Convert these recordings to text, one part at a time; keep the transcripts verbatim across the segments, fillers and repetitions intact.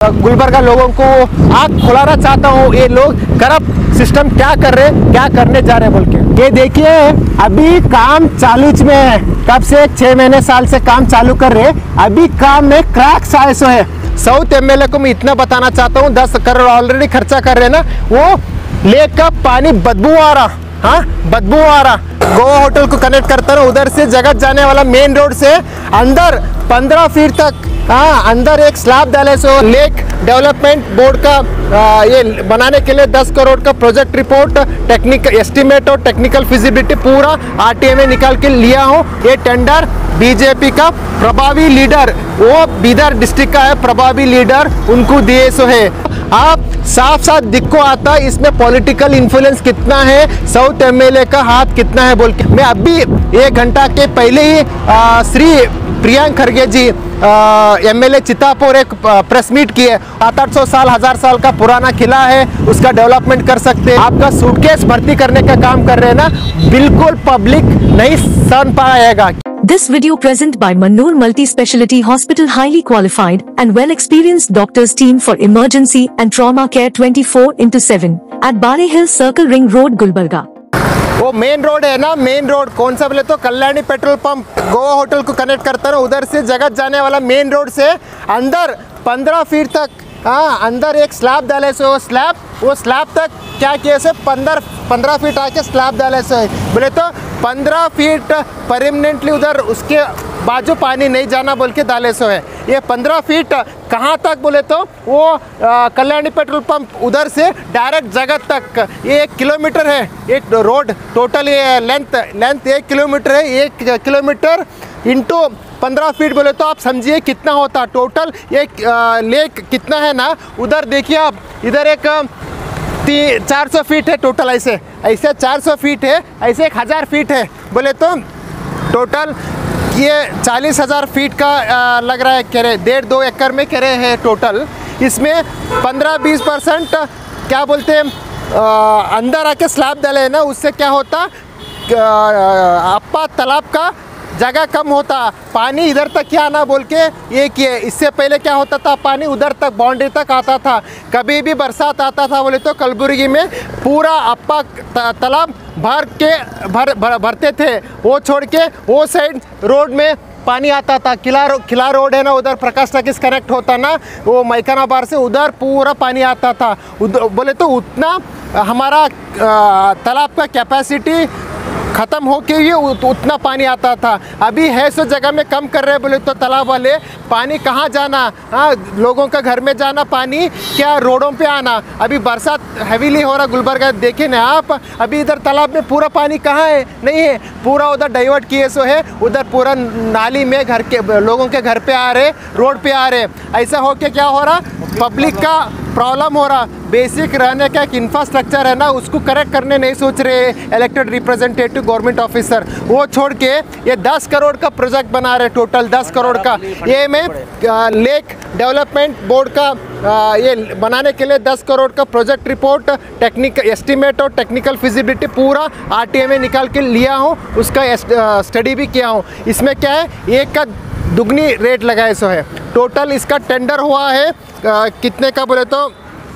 गुलबर्गा लोगों को आँख खुलाना चाहता हूँ, ये लोग करप्ट सिस्टम क्या कर रहे क्या करने जा रहे बोल के। ये देखिए अभी काम चालू में है, कब से छह महीने साल से काम चालू कर रहे, अभी काम में क्रैक्स आए सो है। साउथ एमएलए को मैं इतना बताना चाहता हूँ, दस करोड़ ऑलरेडी खर्चा कर रहे ना, वो लेक का पानी बदबू आ रहा, हाँ बदबू आ रहा। गोवा होटल को कनेक्ट करता है, उधर से जगत जाने वाला मेन रोड से अंदर पंद्रह फीट तक, हाँ अंदर एक स्लैब डाले सो। लेक डेवलपमेंट बोर्ड का आ, ये बनाने के लिए दस करोड़ का प्रोजेक्ट रिपोर्ट, टेक्निकल एस्टिमेट और टेक्निकल फिजिबिलिटी पूरा आरटीए में निकाल के लिया हूँ। ये टेंडर बीजेपी का प्रभावी लीडर, वो बीदर डिस्ट्रिक्ट का है प्रभावी लीडर, उनको दिए सो है। आप साफ साफ दिक्को आता इसमें पॉलिटिकल इन्फ्लुएंस कितना है, साउथ एमएलए का हाथ कितना है बोल के। मैं अभी एक घंटा के पहले ही आ, श्री प्रियंक खरगे जी एमएलए चितापुर एक प्रेस मीट किए। सात आठ सौ साल हजार साल का पुराना किला है, उसका डेवलपमेंट कर सकते हैं। आपका सूटकेस भर्ती करने का काम कर रहे हैं ना, बिल्कुल पब्लिक नहीं सहन पाएगा। This video present by Mannoor Multi-Speciality Hospital, highly qualified and well-experienced doctors team for emergency and trauma care twenty-four into seven at Bari Hill Circle Ring Road, Gulbarga। वो मेन रोड है ना, main road कौन सा बोले तो Kalyani petrol pump Goa hotel को connect करता है, उधर से जगत जाने वाला मेन रोड से अंदर पंद्रह फीट तक, हाँ अंदर एक स्लैब डाले से, वो स्लैब वो स्लैब तक क्या किए से पंद्रह पंद्रह फीट आके स्लैब डाले से बोले तो पंद्रह फीट परमानेंटली उधर उसके बाजू पानी नहीं जाना बोल के डाले सो है। ये पंद्रह फीट कहाँ तक बोले तो वो कल्याणी पेट्रोल पंप उधर से डायरेक्ट जगत तक, ये एक किलोमीटर है। एक रोड टोटल ये लेंथ लेंथ एक किलोमीटर है, एक किलोमीटर इंटू पंद्रह फीट बोले तो आप समझिए कितना होता टोटल। ये लेक कितना है ना, उधर देखिए आप, इधर एक तीन चार सौ फीट है टोटल, ऐसे ऐसे चार सौ फीट है, ऐसे एक हज़ार फीट है बोले तो टोटल ये चालीस हज़ार फीट का आ, लग रहा है करे, डेढ़ दो एकड़ में करे है टोटल। इसमें पंद्रह बीस परसेंट क्या बोलते हैं अंदर आके स्लैब डाले है ना, उससे क्या होता अप्पा तालाब का जगह कम होता, पानी इधर तक क्या आना बोल के ये किए। इससे पहले क्या होता था, पानी उधर तक बाउंड्री तक आता था, कभी भी बरसात आता था बोले तो कलबुर्गी में पूरा अप्पा तालाब भर के भर, भर भरते थे। वो छोड़ के वो साइड रोड में पानी आता था, किला रो, किला रोड है ना, उधर प्रकाश टॉकीज कनेक्ट होता ना, वो मैकाना बार से उधर पूरा पानी आता था। बोले तो उतना हमारा तालाब का कैपेसिटी ख़त्म हो के ही उतना पानी आता था। अभी है सो जगह में कम कर रहे बोले तो तालाब वाले, पानी कहाँ जाना, हाँ लोगों का घर में जाना पानी, क्या रोडों पे आना। अभी बरसात हैवीली हो रहा गुलबर्गा, देखे ना आप, अभी इधर तालाब में पूरा पानी कहाँ है, नहीं है, पूरा उधर डाइवर्ट किए सो है, उधर पूरा नाली में घर के लोगों के घर पे आ रहे, रोड पे आ रहे। ऐसा हो के क्या हो रहा, पब्लिक का प्रॉब्लम हो रहा। बेसिक रहने का एक इंफ्रास्ट्रक्चर है ना, उसको करेक्ट करने नहीं सोच रहे इलेक्टेड रिप्रेजेंटेटिव गवर्नमेंट ऑफिसर, वो छोड़ के ये दस करोड़ का प्रोजेक्ट बना रहे, टोटल दस करोड़ का। ये में लेक डेवलपमेंट बोर्ड का आ, ये बनाने के लिए दस करोड़ का प्रोजेक्ट रिपोर्ट, टेक्निकल एस्टिमेट और टेक्निकल फिजिबिलिटी पूरा आरटीए में निकाल के लिया हूँ, उसका स्टडी भी किया हूँ। इसमें क्या है, एक का दुगनी रेट लगाए सो है। टोटल इसका टेंडर हुआ है आ, कितने का बोले तो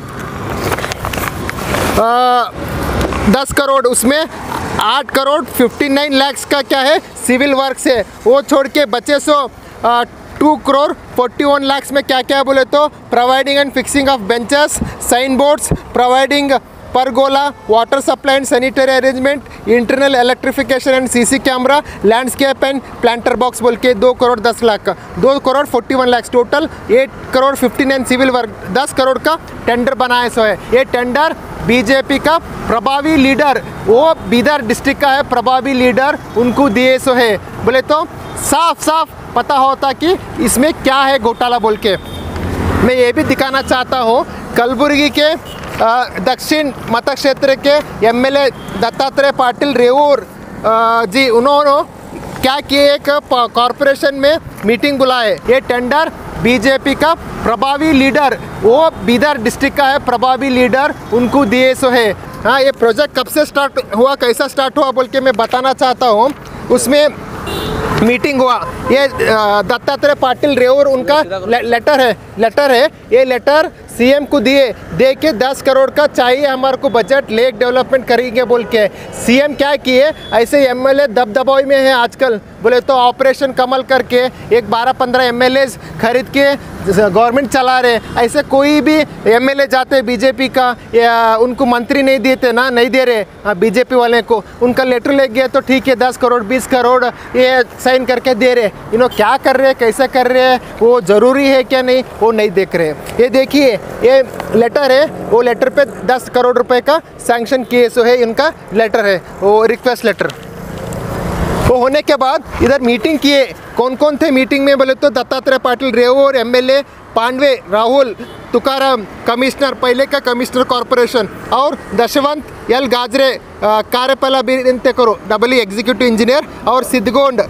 आ, दस करोड़, उसमें आठ करोड़ फिफ्टी नाइन लैक्स का क्या है सिविल वर्क से, वो छोड़ के बचे सो आ, two crore forty one lakhs में क्या क्या बोले तो providing and fixing of benches, sign boards, providing pergola, water supply and sanitary arrangement, internal electrification and CC camera, landscape and planter box बोल के दो करोड़ दस लाख का, दो crore forty one lakh total eight crore fifty nine civil work, दस करोड़ का tender बनाए सो है। ये टेंडर बीजेपी का प्रभावी लीडर, वो बीदर डिस्ट्रिक्ट का है प्रभावी लीडर, उनको दिए सो है। बोले तो साफ साफ पता होता कि इसमें क्या है घोटाला बोल के। मैं ये भी दिखाना चाहता हूँ, कलबुर्गी के दक्षिण मत क्षेत्र के एमएलए दत्तात्रेय पाटिल रेवूर जी, उन्होंने क्या किए, एक कॉरपोरेशन में मीटिंग बुलाए। ये टेंडर बीजेपी का प्रभावी लीडर, वो बीदर डिस्ट्रिक्ट का है प्रभावी लीडर, उनको दिए सो है। हाँ, ये प्रोजेक्ट कब से स्टार्ट हुआ, कैसा स्टार्ट हुआ बोल के मैं बताना चाहता हूँ। उसमें मीटिंग हुआ। ये अ, दत्तात्रेय पाटिल रेवूर उनका ले, लेटर है लेटर है ये लेटर सीएम को दिए, दे के दस करोड़ का चाहिए हमारे को बजट, लेक डेवलपमेंट करेंगे बोल के। सीएम क्या किए, ऐसे एमएलए दबदबाई में है आजकल, बोले तो ऑपरेशन कमल करके एक बारह पंद्रह एमएलए खरीद के गवर्नमेंट चला रहे। ऐसे कोई भी एमएलए जाते बीजेपी का या उनको मंत्री नहीं देते ना, नहीं दे रहे बीजेपी वाले को, उनका लेटर ले गया तो ठीक है दस करोड़ बीस करोड़ ये साइन करके दे रहे। इन्हों क्या कर रहे हैं, कैसे कर रहे हैं, वो ज़रूरी है क्या नहीं, वो नहीं देख रहे। ये देखिए ये लेटर है, वो लेटर पे दस करोड़ रुपए का सैंक्शन किए सो है, इनका लेटर है वो रिक्वेस्ट लेटर। वो होने के बाद इधर मीटिंग किए, कौन कौन थे मीटिंग में बोले तो दत्तात्रेय पाटिल रेवूर एमएलए, पांडवे राहुल, तुकाराम कमिश्नर, पहले का कमिश्नर कॉरपोरेशन, और दशवंत एल गाजरे कार्यपाल अभियंतकರು डबल एग्जीक्यूटिव इंजीनियर, और सिद्धगोंड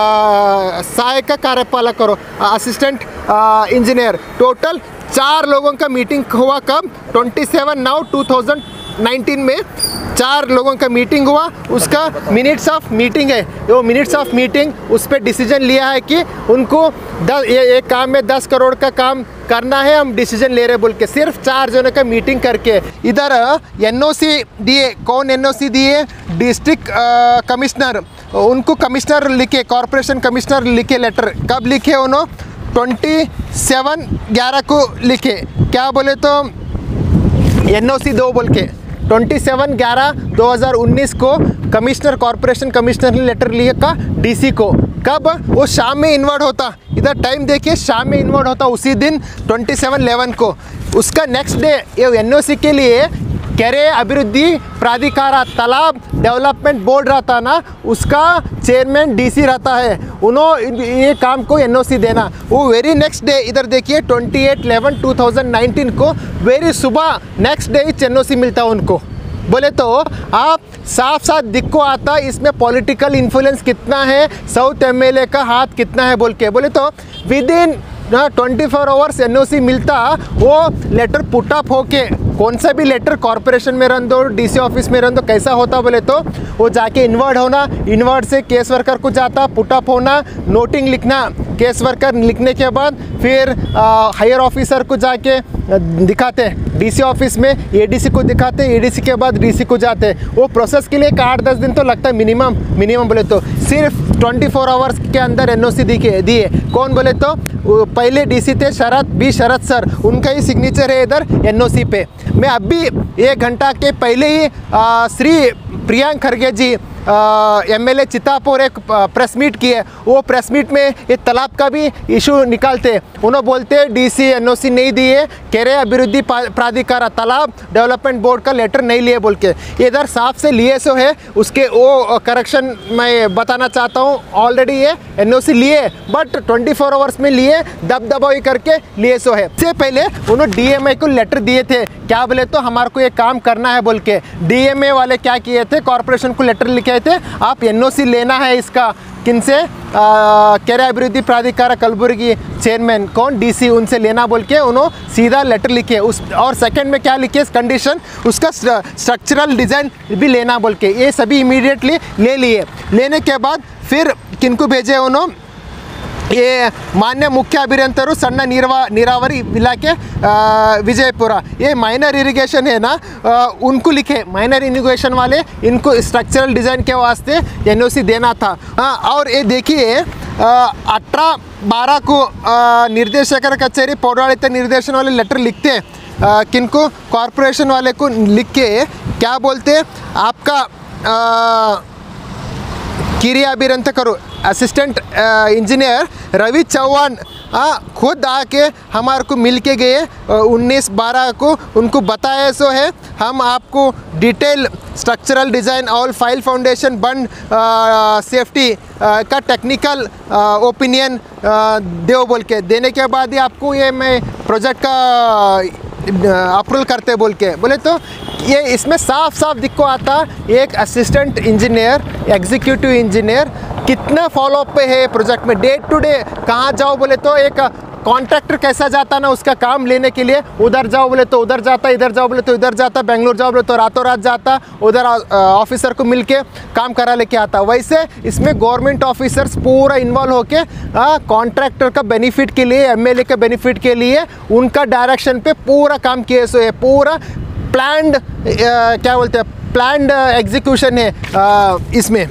सहायक कार्यपालकರು असिस्टेंट इंजीनियर। टोटल चार लोगों का मीटिंग हुआ कब, सत्ताईस नौ दो हज़ार उन्नीस में चार लोगों का मीटिंग हुआ। उसका मिनट्स ऑफ मीटिंग है, वो मिनट्स ऑफ मीटिंग उस पर डिसीजन लिया है कि उनको दस ये एक काम में दस करोड़ का काम करना है, हम डिसीजन ले रहे बोल के। सिर्फ चार जनों का मीटिंग करके इधर एनओसी दिए, कौन एनओसी दिए, डिस्ट्रिक्ट कमिश्नर, उनको कमिश्नर लिखे, कॉरपोरेशन कमिश्नर लिखे लेटर। कब लिखे उन्होंने, ट्वेंटी सेवन ग्यारह को लिखे। क्या बोले तो एनओसी दो बोल के ट्वेंटी सेवन ग्यारह दो हज़ार उन्नीस को कमिश्नर कॉरपोरेशन कमिश्नर ने लेटर लिया का डीसी को। कब, वो शाम में इन्वर्ट होता, इधर टाइम देखिए, शाम में इन्वर्ट होता उसी दिन ट्वेंटी सेवन इलेवन को। उसका नेक्स्ट डे ये एनओसी के लिए केरे अभिवृद्धि प्राधिकार तालाब डेवलपमेंट बोर्ड रहता ना, उसका चेयरमैन डीसी रहता है, उन्होंने ये काम को एनओसी देना। वो वेरी नेक्स्ट डे इधर देखिए twenty eight eleven two thousand nineteen को वेरी सुबह नेक्स्ट डे एनओसी मिलता उनको। बोले तो आप साफ साफ दिख को आता इसमें पॉलिटिकल इन्फ्लुएंस कितना है, साउथ एमएलए का हाथ कितना है बोल के। बोले तो within twenty four hours NOC मिलता, वो लेटर पुट अप होके, कौन सा भी लेटर कॉरपोरेशन में रन दो, डीसी ऑफिस में रन दो, कैसा होता बोले तो वो जाके इन्वर्ट होना, इन्वर्ट से केस वर्कर को जाता, पुट अप होना, नोटिंग लिखना, केस वर्कर लिखने के बाद फिर हायर ऑफिसर को जाके दिखाते, डीसी ऑफिस में एडीसी को दिखाते, एडीसी के बाद डीसी को जाते। वो प्रोसेस के लिए एक आठ दस दिन तो लगता है मिनिमम मिनिमम बोले तो। सिर्फ ट्वेंटी फोर आवर्स के अंदर एनओसी दिखे दिए। कौन बोले तो पहले डीसी थे शरद बी शरद सर, उनका ही सिग्नेचर है इधर एनओसी पे। मैं अभी एक घंटा के पहले ही आ, श्री प्रियांक खरगे जी एमएलए चितापुर एक प्रेस मीट किए, वो प्रेस मीट में ये तालाब का भी इशू निकालते। उन्होंने बोलते डीसी एनओसी नहीं दिए, केरे अभिवृद्धि प्राधिकार तालाब डेवलपमेंट बोर्ड का लेटर नहीं लिए बोल के। इधर साफ से लिए सो है, उसके वो करेक्शन मैं बताना चाहता हूँ। ऑलरेडी ये एनओसी लिए बट ट्वेंटी फोर आवर्स में लिए, दबदबाई करके लिए सो है। इससे पहले उन्होंने डीएमए को लेटर दिए थे, क्या बोले तो हमारे को ये काम करना है बोल के। डीएमए वाले क्या किए थे, कॉरपोरेशन को लेटर लिखे थे, आप एनओसी लेना है इसका, किनसे, केरे अभिवृद्धि प्राधिकार कलबुर्गी चेयरमैन कौन डीसी, उनसे लेना बोल के उन्होंने सीधा लेटर लिखे। उस और सेकंड में क्या लिखे कंडीशन, उसका स्ट्रक्चरल डिज़ाइन भी लेना बोल के। ये सभी इमीडिएटली ले लिए। लेने के बाद फिर किनको भेजे उन्होंने, ये मान्य मुख्य अभियंतरू सಣ್ಣ ನೀರಾವ ನೀರಾವರಿ इलाके विजयपुरा, ये माइनर इरिगेशन है ना, आ, उनको लिखे, माइनर इरिगेशन वाले इनको स्ट्रक्चरल डिज़ाइन के वास्ते एनओसी देना था। आ, और ये देखिए अठारह बारह को आ, निर्देशक कचेरी पौराणिक निर्देशन वाले लेटर लिखते हैं, किनको, कॉरपोरेशन वाले को लिख के क्या बोलते, आपका आ, किरिया अभियंतकरू असिस्टेंट इंजीनियर रवि चौहान खुद आके हमारे को मिल के गए उन्नीस बारह को, उनको बताया सो है हम आपको डिटेल स्ट्रक्चरल डिज़ाइन और फाइल फाउंडेशन बंड सेफ्टी का टेक्निकल ओपिनियन दो बोल के। देने के बाद ही आपको ये मैं प्रोजेक्ट का अप्रूवल करते बोल के। बोले तो ये इसमें साफ साफ दिखो आता एक असिस्टेंट इंजीनियर एग्जीक्यूटिव इंजीनियर कितना फॉलोअप पे है प्रोजेक्ट में, डे टू डे कहाँ जाओ बोले तो एक कॉन्ट्रैक्टर कैसा जाता ना उसका काम लेने के लिए, उधर जाओ बोले तो उधर जाता, इधर जाओ बोले तो इधर जाता, बेंगलोर जाओ बोले तो रातों रात जाता, उधर ऑफिसर को मिलके काम करा लेके आता। वैसे इसमें गवर्नमेंट ऑफिसर्स पूरा इन्वॉल्व होके कॉन्ट्रैक्टर का बेनिफिट के लिए, एमएलए के बेनिफिट के लिए उनका डायरेक्शन पे पूरा काम किए सो है। पूरा प्लान्ड क्या बोलते हैं, प्लान्ड एग्जीक्यूशन है आ, इसमें।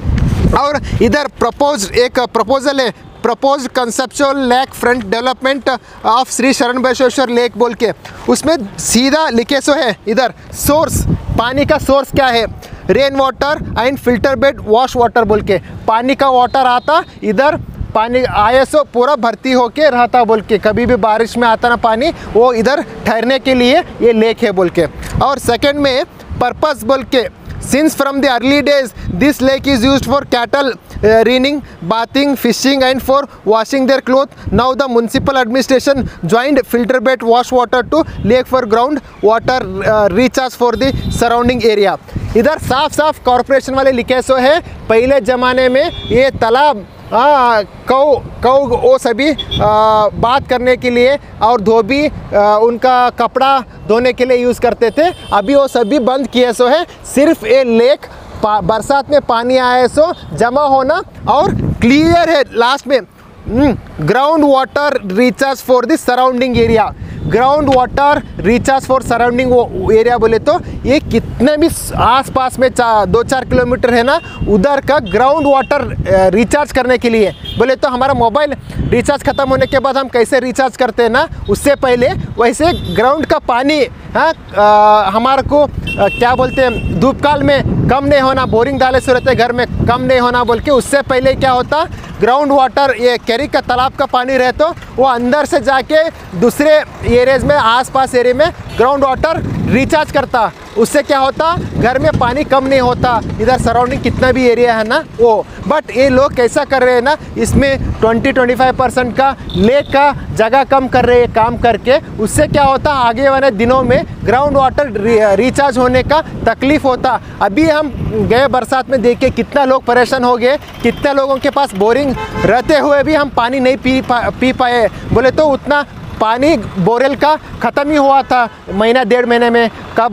और इधर प्रपोज एक प्रपोजल है, propose conceptual lake front development of Shri Sharan Basaveshwar lake बोल के, उसमें सीधा लिखे सो है इधर सोर्स, पानी का सोर्स क्या है, rain water and filter bed wash water बोल के, पानी का वाटर आता इधर, पानी आए सो पूरा भर्ती होके रहता बोल के, कभी भी बारिश में आता ना पानी, वो इधर ठहरने के लिए ये लेक है बोल के। और सेकंड में पर्पस बोल के, since from the early days this lake is used for cattle raining, bathing, fishing and for washing their cloth. Now the municipal administration joined filter bed wash water to lake for ground water recharge for the surrounding area. इधर साफ साफ corporation वाले लिखे सो है, पहले ज़माने में ये तालाब हाँ कौ कौ वो सभी आ, बात करने के लिए और धोबी आ, उनका कपड़ा धोने के लिए यूज़ करते थे, अभी वो सभी बंद किए सो है। सिर्फ ये लेक बरसात में पानी आए सो जमा होना और क्लियर है। लास्ट में ground water recharge for the surrounding area, ground water recharge for surrounding area बोले तो ये कितने भी आसपास में चा, दो चार किलोमीटर है ना, उधर का ग्राउंड वाटर रिचार्ज करने के लिए बोले तो हमारा मोबाइल रिचार्ज ख़त्म होने के बाद हम कैसे रिचार्ज करते हैं ना, उससे पहले वैसे ग्राउंड का पानी हाँ हमारे को आ, क्या बोलते हैं धूपकाल में कम नहीं होना, बोरिंग डाले से रहते घर में कम नहीं होना बोल के, उससे पहले क्या होता ग्राउंड वाटर ये कैरी का तालाब का पानी रहे तो वो अंदर से जाके दूसरे एरियाज में आसपास एरिया में ग्राउंड वाटर रिचार्ज करता, उससे क्या होता घर में पानी कम नहीं होता, इधर सराउंडिंग कितना भी एरिया है ना वो। बट ये लोग कैसा कर रहे हैं ना, इसमें ट्वेंटी ट्वेंटी फाइव परसेंट का लेक का जगह कम कर रहे हैं काम करके, उससे क्या होता आगे वाले दिनों में ग्राउंड वाटर रिचार्ज होने का तकलीफ होता। अभी हम गए बरसात में देख के कितना लोग परेशान हो गए, कितने लोगों के पास बोरिंग रहते हुए भी हम पानी नहीं पी पा, पी पाए बोले तो उतना पानी बोरेल का ख़त्म ही हुआ था महीना डेढ़ महीने में, कब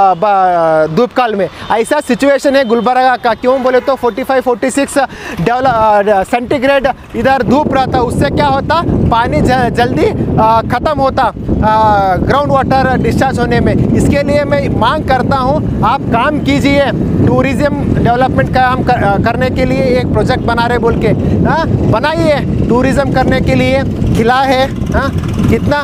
धूपकाल में। ऐसा सिचुएशन है गुलबर्गा का, क्यों बोले तो forty five forty six develop centigrade इधर धूप रहता, उससे क्या होता पानी जल्दी ख़त्म होता ग्राउंड वाटर डिस्चार्ज होने में। इसके लिए मैं मांग करता हूँ आप काम कीजिए, टूरिज़्म डेवलपमेंट काम कर, करने के लिए एक प्रोजेक्ट बना रहे बोल के हाँ बनाइए, टूरिज़्म करने के लिए किला है हाँ कितना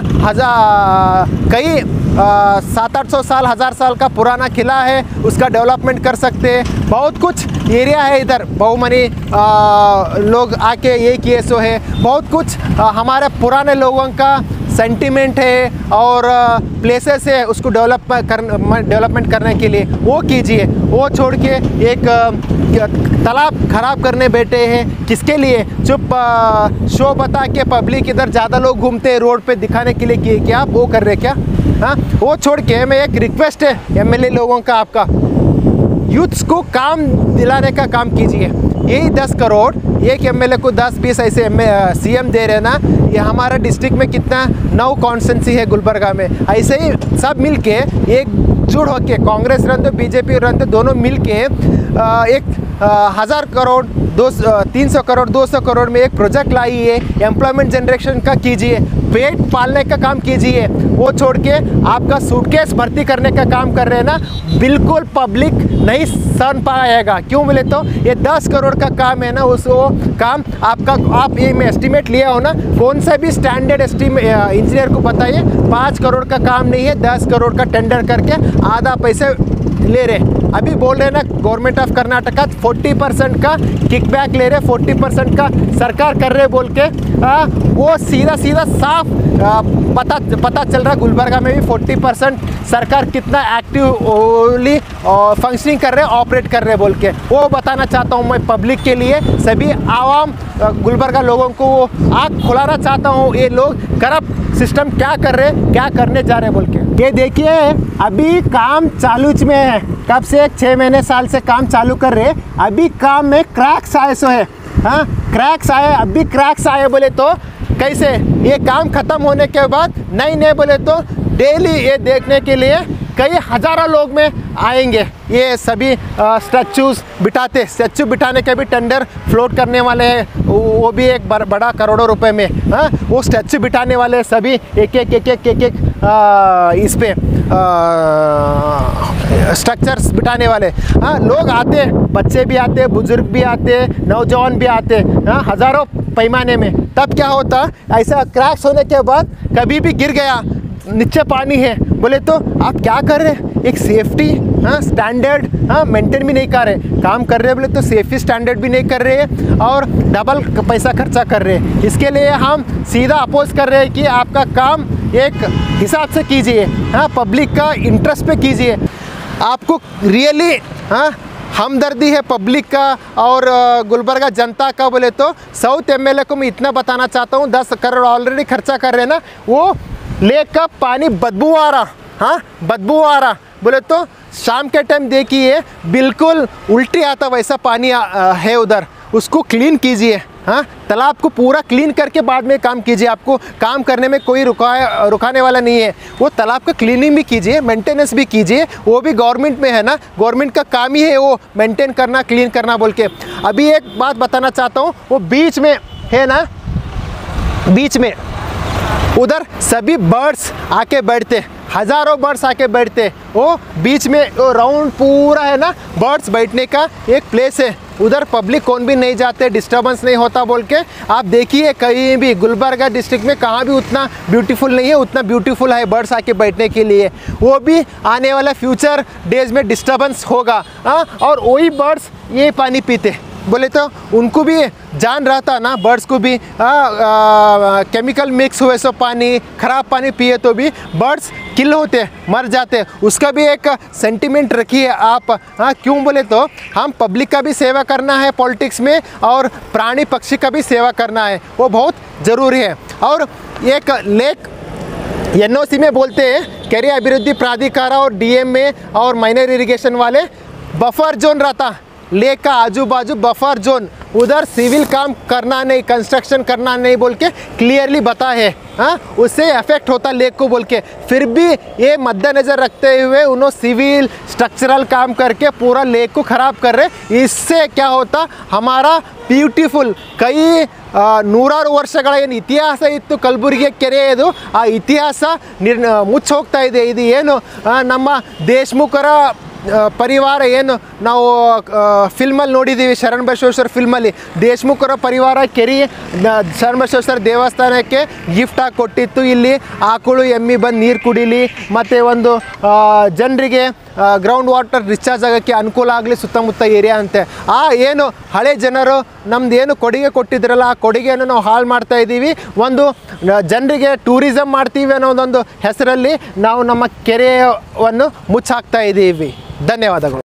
हजार कई सात आठ सौ साल हज़ार साल का पुराना किला है, उसका डेवलपमेंट कर सकते हैं। बहुत कुछ एरिया है इधर, बहुमनी लोग आके ये किए सो है, बहुत कुछ आ, हमारे पुराने लोगों का सेंटिमेंट है और प्लेसेस है, उसको डेवलप कर डेवलपमेंट करने के लिए वो कीजिए। वो छोड़ के एक तालाब खराब करने बैठे हैं, किसके लिए चुप शो बता के पब्लिक इधर ज़्यादा लोग घूमते हैं रोड पे दिखाने के लिए कि क्या वो कर रहे क्या हाँ, वो छोड़ के मैं एक रिक्वेस्ट है एमएलए लोगों का, आपका यूथ्स को काम दिलाने का काम कीजिए। यही दस करोड़ एक एमएलए को दस बीस ऐसे सीएम दे रहे ना, ये हमारा डिस्ट्रिक्ट में कितना नौ कॉन्स्टेंसी है गुलबर्गा में, ऐसे ही सब मिल के एकजुट होके कांग्रेस रहते बीजेपी रहते दोनों मिल के एक हज़ार करोड़ दो तीन सौ करोड़ दो सौ करोड़ में एक प्रोजेक्ट लाइए, एम्प्लॉयमेंट जनरेशन का कीजिए, पेट पालने का काम कीजिए। वो छोड़ के आपका सूटकेस भर्ती करने का काम कर रहे हैं ना, बिल्कुल पब्लिक नहीं सहन पाएगा। क्यों बोले तो ये दस करोड़ का काम है ना, उस वो काम आपका आप ये में एस्टिमेट लिया हो ना, कौन सा भी स्टैंडर्ड एस्टिमेट इंजीनियर को बताइए पाँच करोड़ का काम नहीं है, दस करोड़ का टेंडर करके आधा पैसे ले रहे। अभी बोल रहे ना government of Karnataka forty percent का किकबैक ले रहे, फोर्टी परसेंट का सरकार कर रहे बोल के आ, वो सीधा सीधा साफ आ, पता पता चल रहा गुलबर्गा में भी फोर्टी परसेंट सरकार कितना एक्टिवली फंक्शनिंग कर रहे ऑपरेट कर रहे बोल के वो बताना चाहता हूँ मैं पब्लिक के लिए, सभी आवाम गुलबर्गा लोगों को वो आँख खुलाना चाहता हूँ ये लोग करप्ट सिस्टम क्या कर रहे क्या करने जा रहे बोल के। ये देखिए अभी काम चालू में है, कब से एक छः महीने साल से काम चालू कर रहे, अभी काम में क्रैक्स आए सो है हाँ क्रैक्स आए, अभी क्रैक्स आए बोले तो कैसे ये काम ख़त्म होने के बाद नहीं नहीं बोले तो डेली ये देखने के लिए कई हज़ारों लोग में आएंगे। ये सभी स्टैचूज़ बिठाते, स्टैचू बिठाने के भी टेंडर फ्लोट करने वाले हैं, वो भी एक बड़ा करोड़ों रुपए में। हाँ, वो स्टैचू बिठाने वाले सभी एक एक एक एक एक, एक आ, इस पे स्ट्रक्चर्स बिठाने वाले। हाँ, लोग आते, बच्चे भी आते, बुजुर्ग भी आते, नौजवान भी आते, हाँ, हज़ारों पैमाने में। तब क्या होता, ऐसा क्रैक्स होने के बाद कभी भी गिर गया, नीचे पानी है बोले तो आप क्या कर रहे हैं, एक सेफ्टी हाँ स्टैंडर्ड हाँ मेंटेन भी नहीं कर रहे, काम कर रहे हैं बोले तो सेफ्टी स्टैंडर्ड भी नहीं कर रहे हैं और डबल पैसा खर्चा कर रहे हैं। इसके लिए हम सीधा अपोज कर रहे हैं कि आपका काम एक हिसाब से कीजिए, हाँ पब्लिक का इंटरेस्ट पे कीजिए। आपको रियली हाँ हमदर्दी है पब्लिक का और गुलबर्गा जनता का बोले तो साउथ एमएलए को मैं इतना बताना चाहता हूँ, दस करोड़ ऑलरेडी खर्चा कर रहे हैं ना, वो लेक का पानी बदबू आ रहा, हाँ बदबू आ रहा बोले तो शाम के टाइम देखिए बिल्कुल उल्टी आता वैसा पानी आ, आ, है उधर, उसको क्लीन कीजिए। हाँ, तालाब को पूरा क्लीन करके बाद में काम कीजिए। आपको काम करने में कोई रुका रुकाने वाला नहीं है। वो तालाब का क्लीनिंग भी कीजिए, मेंटेनेंस भी कीजिए, वो भी गवर्नमेंट में है ना, गवर्नमेंट का काम ही है वो मेंटेन करना, क्लीन करना बोल के। अभी एक बात बताना चाहता हूँ, वो बीच में है ना, बीच में उधर सभी बर्ड्स आके बैठते, हज़ारों बर्ड्स आके बैठते, वो बीच में वो राउंड पूरा है ना बर्ड्स बैठने का एक प्लेस है, उधर पब्लिक कौन भी नहीं जाते, डिस्टर्बेंस नहीं होता बोल के। आप देखिए कहीं भी गुलबर्गा डिस्ट्रिक्ट में कहाँ भी उतना ब्यूटीफुल नहीं है, उतना ब्यूटीफुल है बर्ड्स आके बैठने के लिए। वो भी आने वाला फ्यूचर डेज में डिस्टर्बेंस होगा। हाँ, और वही बर्ड्स ये पानी पीते बोले तो उनको भी जान रहता ना, बर्ड्स को भी आ, आ, केमिकल मिक्स हुए सो पानी, ख़राब पानी पिए तो भी बर्ड्स किल होते, मर जाते। उसका भी एक सेंटिमेंट रखिए आप। हाँ, क्यों बोले तो हम पब्लिक का भी सेवा करना है पॉलिटिक्स में और प्राणी पक्षी का भी सेवा करना है, वो बहुत ज़रूरी है। और एक लेक एन ओ सी में बोलते हैं केरिया अभिवृद्धि प्राधिकार और डी एम में और माइनर इरिगेशन वाले बफर जोन रहता, लेक का आजू बाजू बफर जोन, उधर सिविल काम करना नहीं, कंस्ट्रक्शन करना नहीं बोल के क्लियरली बता है। हाँ, उससे अफेक्ट होता लेक को बोल के, फिर भी ये मद्देनज़र रखते हुए उन्होंने सिविल स्ट्रक्चरल काम करके पूरा लेक को ख़राब कर रहे। इससे क्या होता, हमारा ಬ್ಯೂಟಿಫುಲ್ ಕೈ ನೂರಾರು ವರ್ಷಗಳ ಏನು ಇತಿಹಾಸ ಇತ್ತು ಕಲಬುರಗಿ ಕೆರೆಯದು, ಆ ಇತಿಹಾಸ ನಿರ್ ಮುಚ್ಚಿ ಹೋಗ್ತಾ ಇದೆ. ಇದು ಏನು ನಮ್ಮ ದೇಶಮುಖರ ಪರಿವಾರ ಏನು ನಾವು ಫಿಲ್ಮಲ್ಲಿ ನೋಡಿದ್ದೀವಿ, ಶರಣ ಬಸವೇಶ್ವರ ಫಿಲ್ಮಲ್ಲಿ ದೇಶಮುಖರ ಪರಿವಾರ ಕೆರೆ ಶರಣ ಬಸವೇಶ್ವರ ದೇವಸ್ಥಾನಕ್ಕೆ ಗಿಫ್ಟ್ ಆಗಿ ಕೊಟ್ಟಿತ್ತು. ಇಲ್ಲಿ ಆಕಳು ಎಮ್ಮಿ ಬಂದು ನೀರು ಕುಡೀಲಿ ಮತ್ತು ಒಂದು ಜನರಿಗೆ ಗ್ರೌಂಡ್ ವಾಟರ್ ಡಿಸ್ಚಾರ್ಜ್ ಆಗೋಕ್ಕೆ ಅನುಕೂಲ ಆಗಲಿ ಸುತ್ತಮುತ್ತ ಏರಿಯಾ ಅಂತೆ. ಆ ಏನು ಹಳೆ ಜನರು ನಮ್ದು ಏನು ಕೊಡುಗೆ ಕೊಟ್ಟಿದ್ರಲ್ಲ, ಆ ಕೊಡುಗೆಯನ್ನು ನಾವು ಹಾಳು ಮಾಡ್ತಾ ಇದ್ದೀವಿ. ಒಂದು ಜನರಿಗೆ ಟೂರಿಸಮ್ ಮಾಡ್ತೀವಿ ಅನ್ನೋದೊಂದು ಹೆಸರಲ್ಲಿ ನಾವು ನಮ್ಮ ಕೆರೆಯನ್ನು ಮುಚ್ಚಾಕ್ತಾ ಇದ್ದೀವಿ. ಧನ್ಯವಾದಗಳು.